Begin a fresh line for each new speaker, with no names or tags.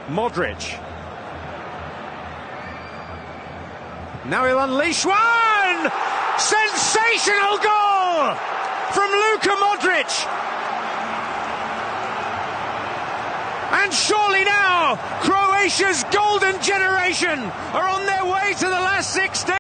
Modric. Now he'll unleash one! Sensational goal from Luka Modric! And surely now, Croatia's golden generation are on their way to the last 16.